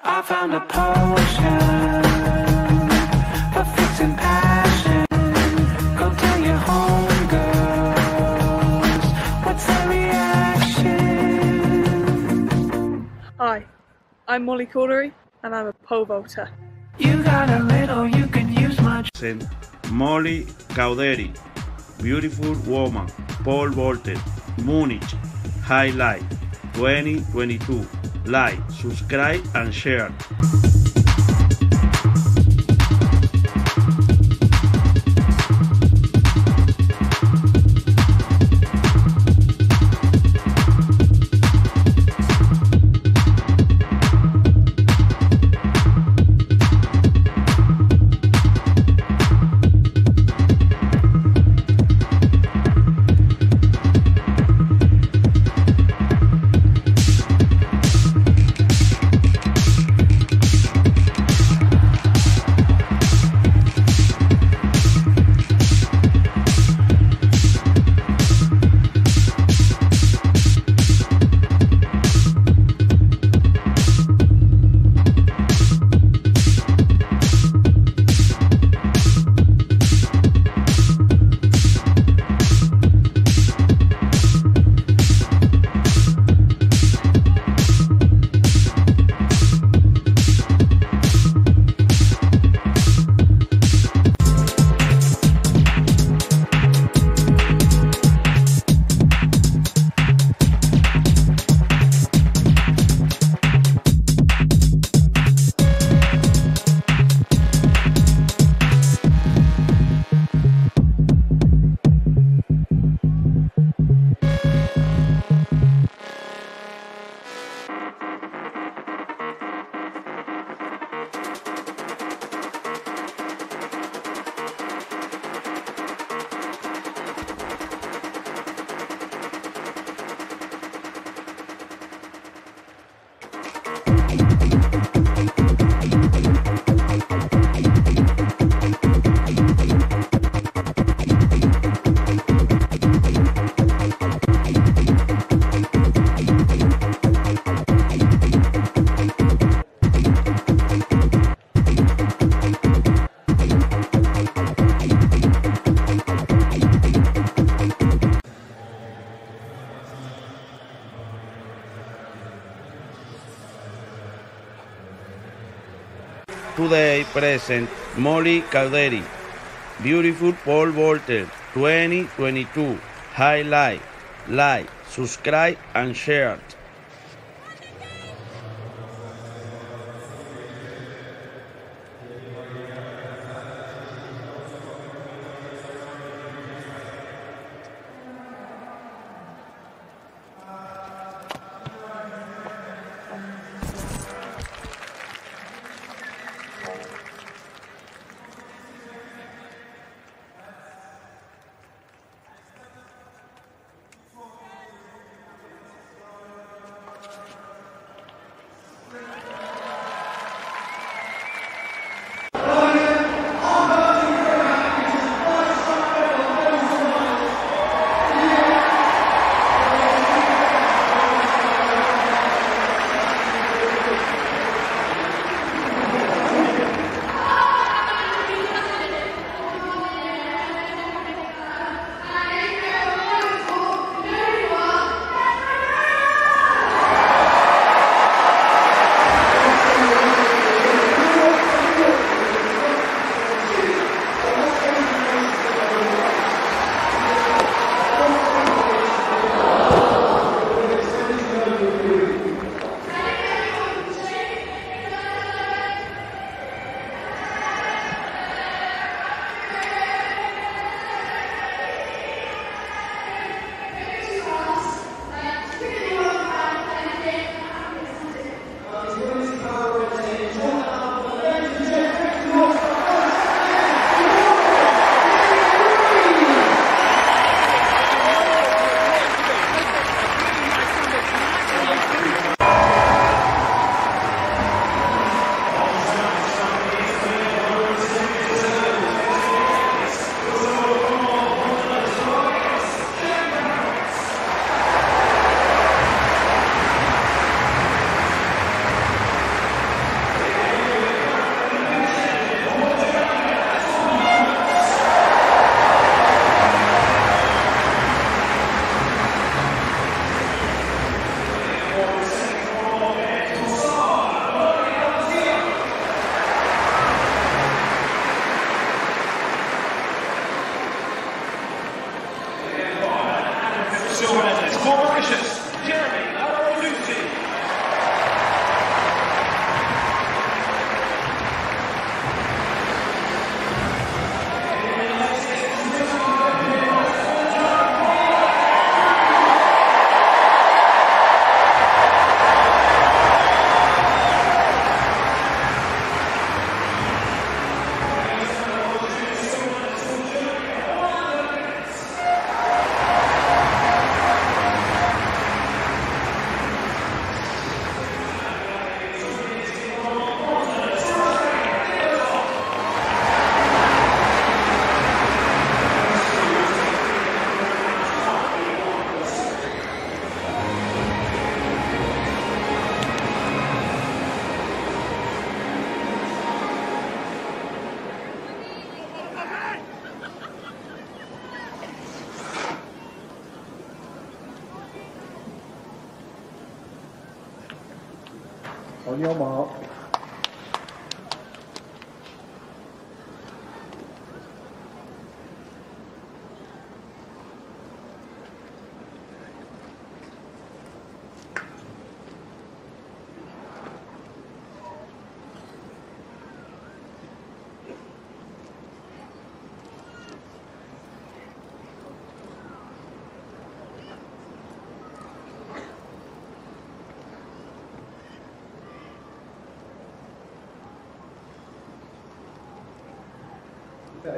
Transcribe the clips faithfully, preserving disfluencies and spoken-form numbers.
I found a potion for fixing passion. Go tell your homegirls. What's their reaction? Hi, I'm Molly Cordery and I'm a pole vaulter. You got a little you can use much. Molly Caudery, beautiful woman, pole vaulter, Munich, highlight, twenty twenty-two. Like, subscribe and share. Today present Molly Caudery, beautiful pole vaulter, twenty twenty-two. Highlight, like, subscribe and share. On your mark. Okay.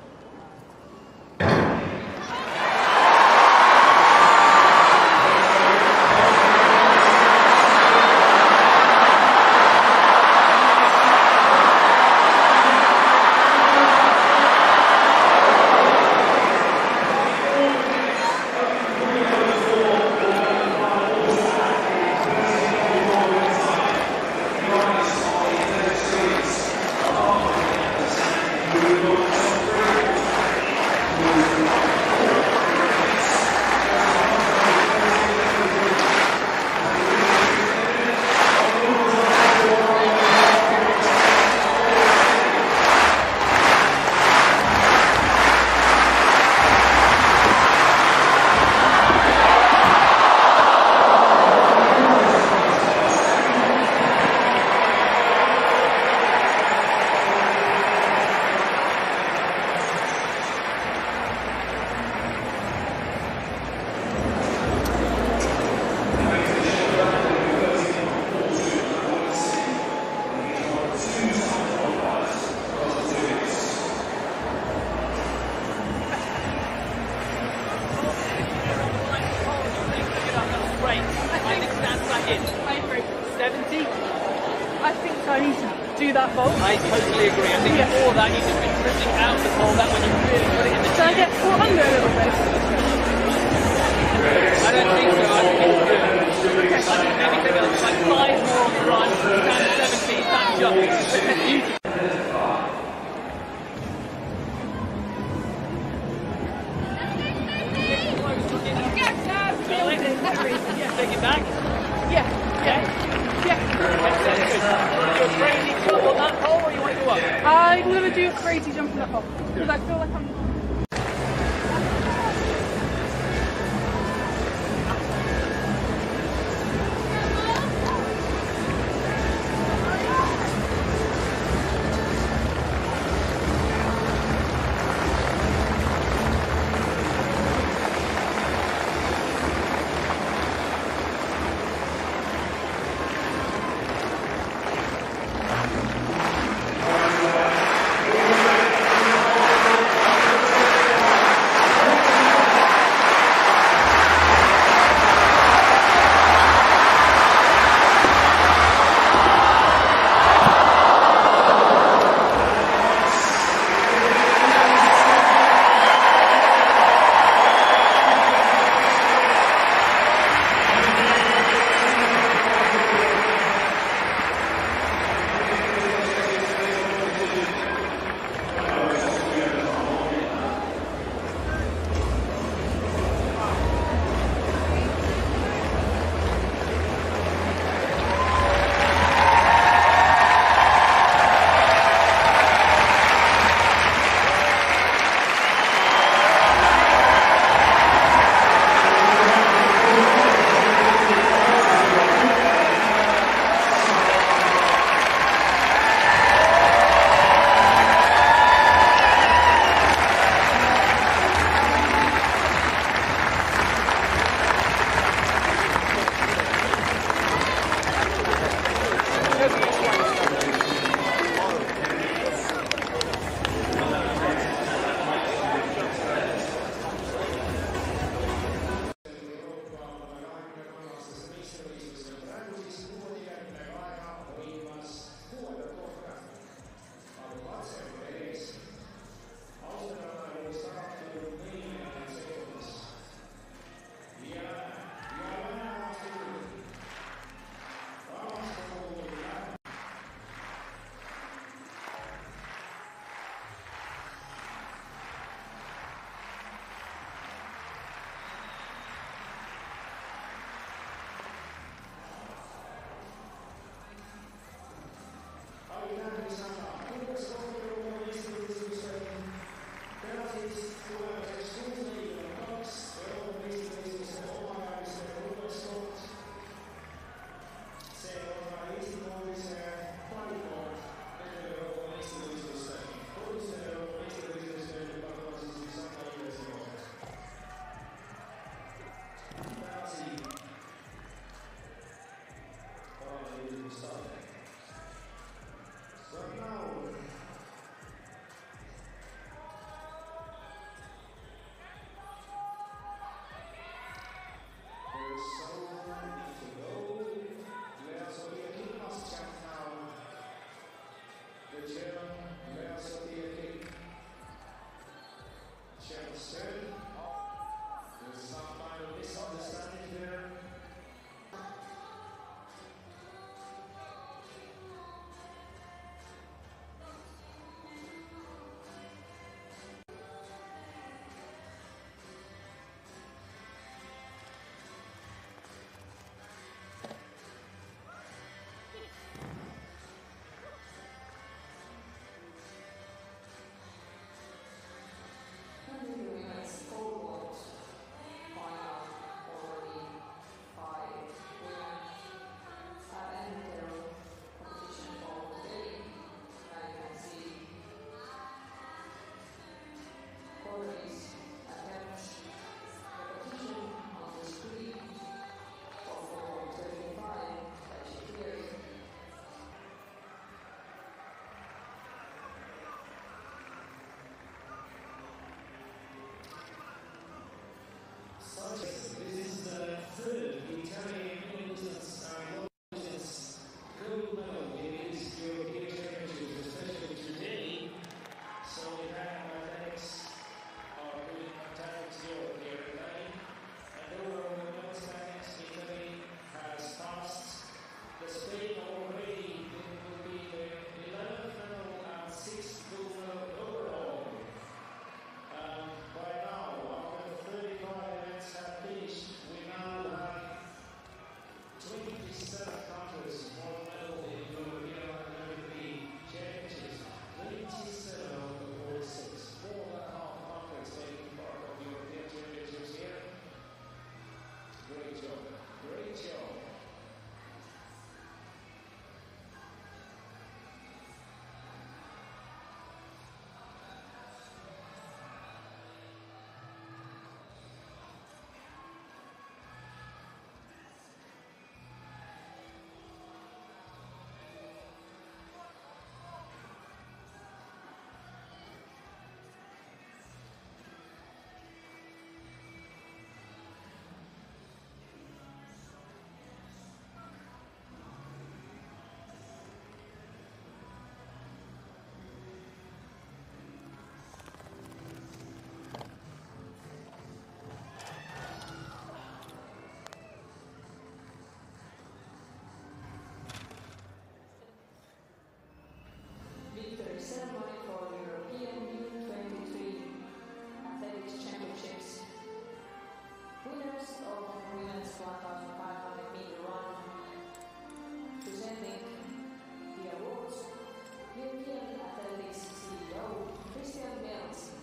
seventy. I think I need to do that vault. I totally agree. I think Yeah. before that you've just been drifting out the pole. That when you really put it in the Should I get four under a little bit? I don't think so. I think it's good. I think maybe take a, like five more on the run. Stand seventy. That jump. Yeah, take it back. Yeah. Yeah. Yeah. That's good. You're crazy jump on that pole, or you want to go up? I'm going to do a crazy jump in that hole because I feel like I'm. ceremony for European U twenty-three Athletics Championships. Winners of women's one thousand five hundred meter run, presenting the awards, European Athletics C E O Christian Mielz.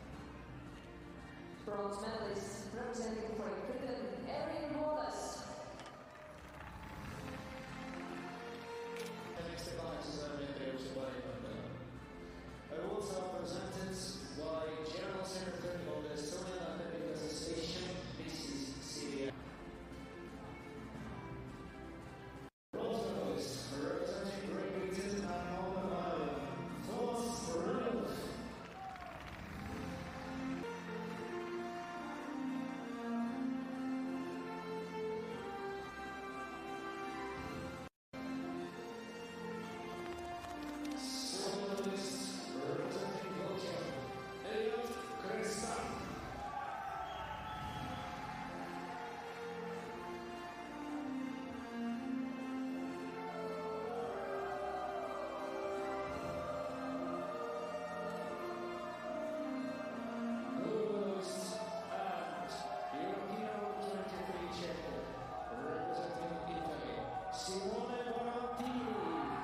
Bronze medalist representing for Britain, Erin Wallace. Awards are presented by General Secretary of the Estonian Athletic Association, Missus Silja. Bronze medalist representing Great Britain and Northern Ireland, Thomas Reynolds. Representing Belgium, Elliot Cresta. Gold and European twenty-three champion, representing Italy, Simone Barantini.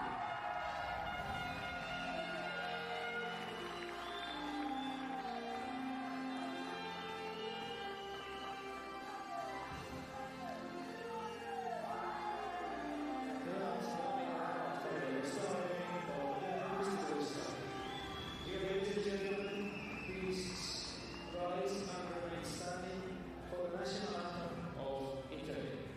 Ladies and gentlemen, please rise and remain standing for the national anthem of Italy.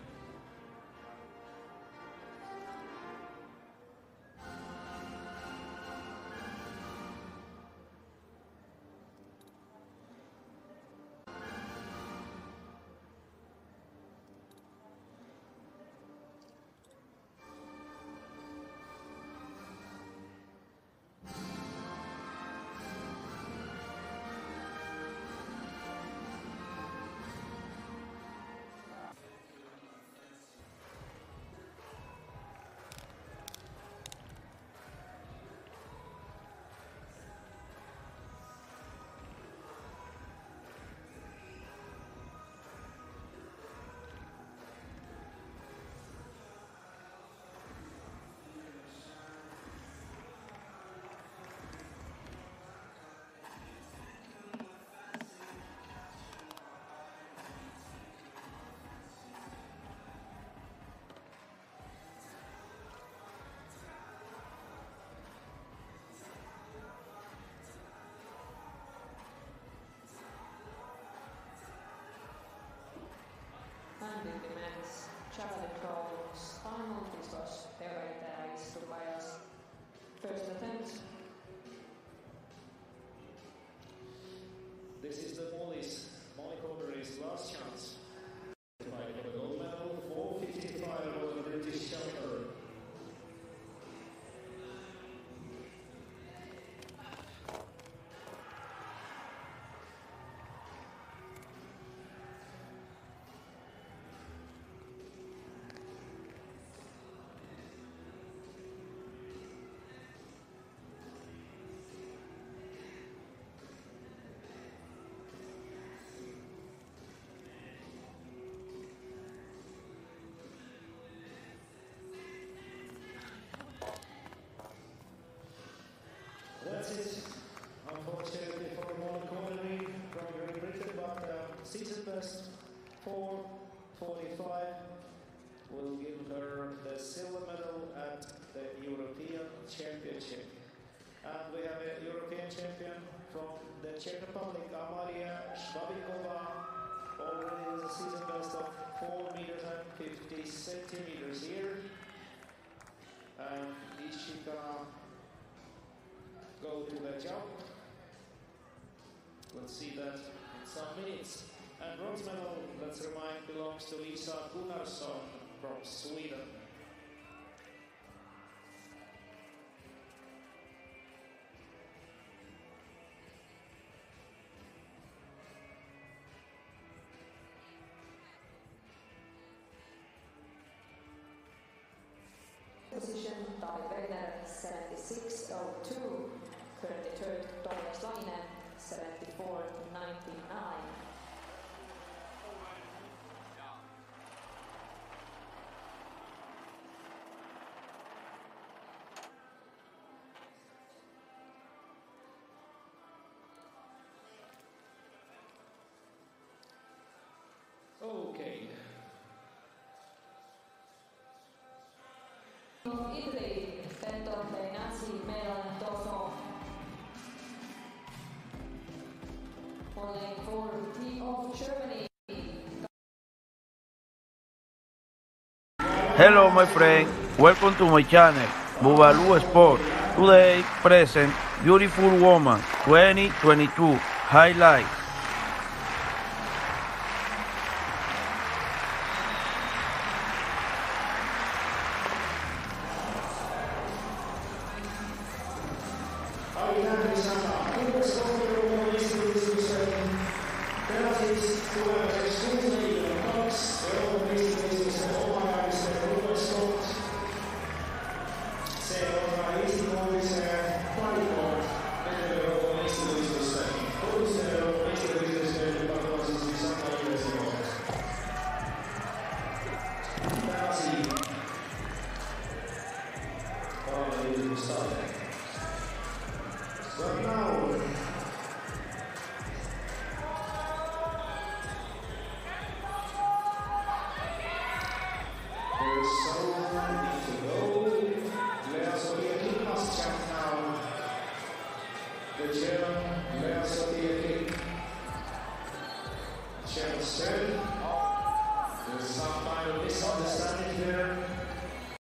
And in the men's javelin final, this was Pereira Istubaya's first attempt. This is the Molly's, Molly Cordery's last chance to fight for the gold medal, four fifty-five of the British caliber. That's it, unfortunately for Molly Cordery from Great Britain, but uh, season best four forty-five will give her the silver medal at the European Championship. And we have a European champion from the Czech Republic, Amalia Shvabikova, already has a season best of four meters and fifty centimeters here. And is she gonna go to the jump? We'll see that in some minutes. And bronze medal, let's remind, belongs to Lisa Gunnarsson from Sweden. Position by Werner seventy-six oh two. thirty-third, Toivonen Laine, seventy-four ninety-nine. Okay. Italy, Benton Bernazzi, medal and Dawson. Pulling for team of Germany. Hello my friend, welcome to my channel, Bubalu Sport. Today present Beautiful Woman twenty twenty-two highlights. Start.